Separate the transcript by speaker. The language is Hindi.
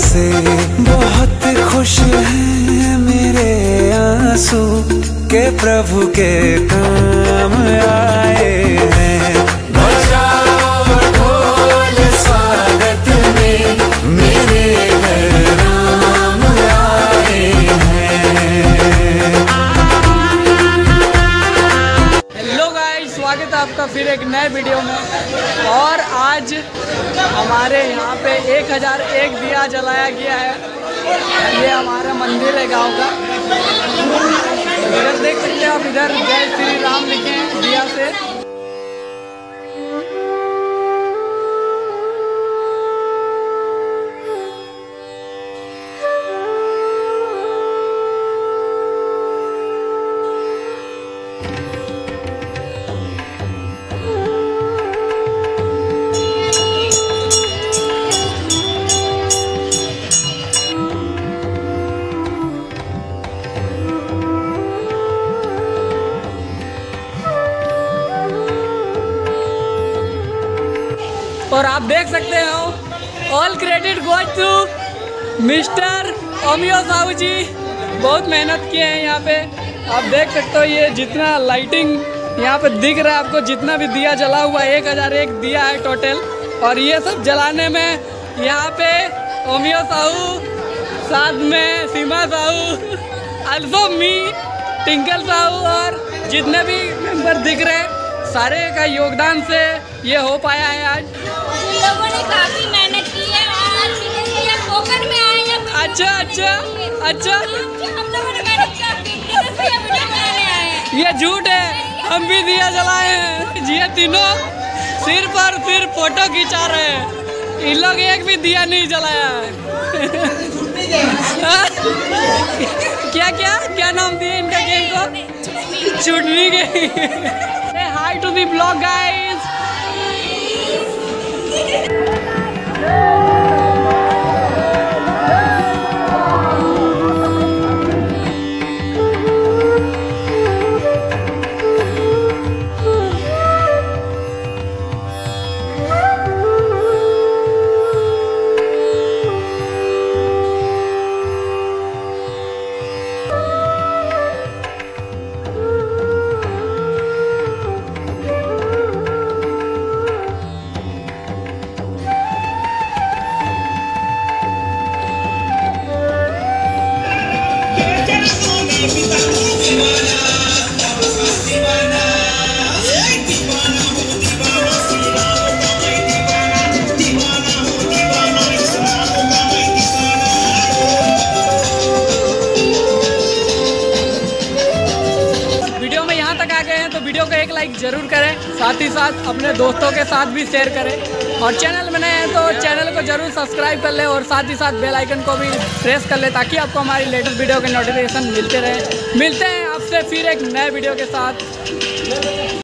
Speaker 1: से बहुत खुश हैं मेरे आंसू के प्रभु के काम आए हैं। बजाओ ढोल स्वागत में मेरे घर राम आए हैं।
Speaker 2: हेलो गाइस, स्वागत है आपका फिर एक नए वीडियो में। और आज हमारे यहाँ पे 1001 दिया जलाया गया है। ये हमारा मंदिर है गांव का। इधर देख सकते हैं आप, इधर जय श्री राम लिखे हैं दिया से। और आप देख सकते हो, all credit goes to mister Amiyo Sahu ji. बहुत मेहनत किए हैं यहाँ पे। आप देख सकते हो ये जितना लाइटिंग यहाँ पे दिख रहा है आपको, जितना भी दिया जला हुआ 1001 दिया है टोटल। और ये सब जलाने में यहाँ पे अमियो साहू, साथ में सीमा साहू, अल्सो मी, टिंकल साहू और जितने भी मेंबर दिख रहे हैं, सारे का योगदान से ये हो पाया है आज।
Speaker 3: लोगों ने काफी मेहनत की है और पोखर में आए हैं।
Speaker 2: अच्छा अच्छा अच्छा,
Speaker 3: हम लोगों ने मेहनत की।
Speaker 2: ये झूठ है, हम भी दिया जलाए हैं। ये तीनों सिर्फ और सिर्फ फोटो खिंचा रहे हैं। इन लोग एक भी दिया नहीं जलाया है। क्या क्या क्या नाम दिए इनका गेम को? चुटनी के। Hi to the blog guys. तो वीडियो को एक लाइक जरूर करें, साथ ही साथ अपने दोस्तों के साथ भी शेयर करें। और चैनल में नए हैं तो चैनल को जरूर सब्सक्राइब कर ले और साथ ही साथ बेल आइकन को भी प्रेस कर ले, ताकि आपको हमारी लेटेस्ट वीडियो के नोटिफिकेशन मिलते रहे। मिलते हैं आपसे फिर एक नए वीडियो के साथ।